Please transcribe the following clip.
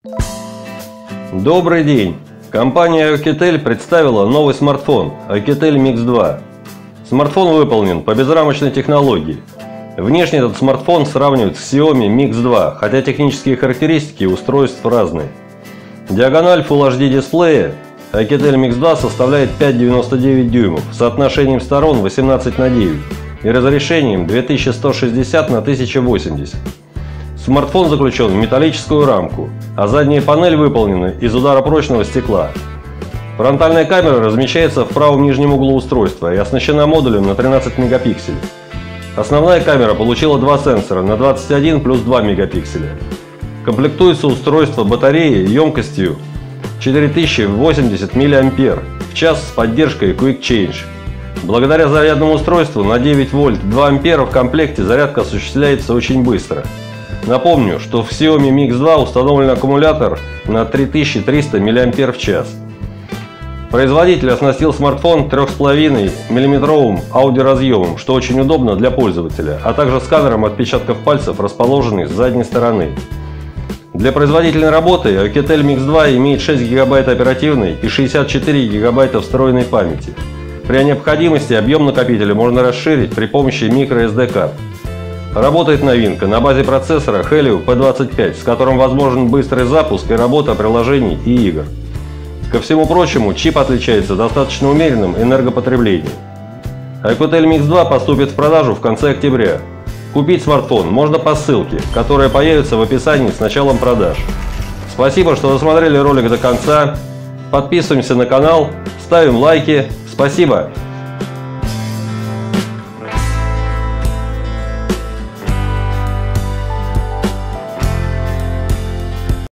Добрый день! Компания Alcatel представила новый смартфон Alcatel Mix 2. Смартфон выполнен по безрамочной технологии. Внешне этот смартфон сравнивают с Xiaomi Mix 2, хотя технические характеристики устройств разные. Диагональ Full HD дисплея Alcatel Mix 2 составляет 5,99 дюймов с соотношением сторон 18:9 и разрешением 2160 на 1080. Смартфон заключен в металлическую рамку, а задняя панель выполнена из ударопрочного стекла. Фронтальная камера размещается в правом нижнем углу устройства и оснащена модулем на 13 мегапикселей. Основная камера получила два сенсора на 21 плюс 2 мегапикселя. Комплектуется устройство батареей емкостью 4080 мАч в час с поддержкой Quick Change. Благодаря зарядному устройству на 9 вольт 2 ампера в комплекте зарядка осуществляется очень быстро. Напомню, что в Xiaomi Mix 2 установлен аккумулятор на 3300 мАч. Производитель оснастил смартфон 3,5 мм аудиоразъемом, что очень удобно для пользователя, а также сканером отпечатков пальцев, расположенный с задней стороны. Для производительной работы Alcatel Mix 2 имеет 6 ГБ оперативной и 64 ГБ встроенной памяти. При необходимости объем накопителя можно расширить при помощи microSD карт. Работает новинка на базе процессора Helio P25, с которым возможен быстрый запуск и работа приложений и игр. Ко всему прочему, чип отличается достаточно умеренным энергопотреблением. Alcatel Mix 2 поступит в продажу в конце октября. Купить смартфон можно по ссылке, которая появится в описании с началом продаж. Спасибо, что досмотрели ролик до конца. Подписываемся на канал, ставим лайки. Спасибо!